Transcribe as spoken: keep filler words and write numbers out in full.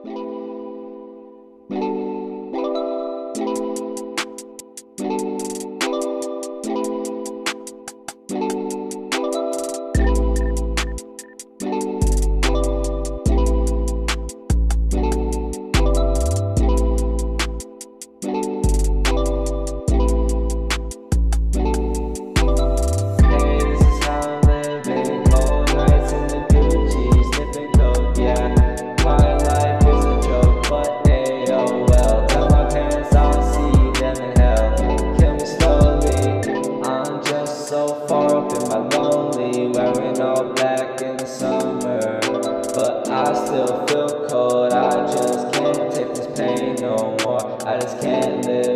Wearing all black in the summer, but I still feel cold. I just can't take this pain no more. I just can't live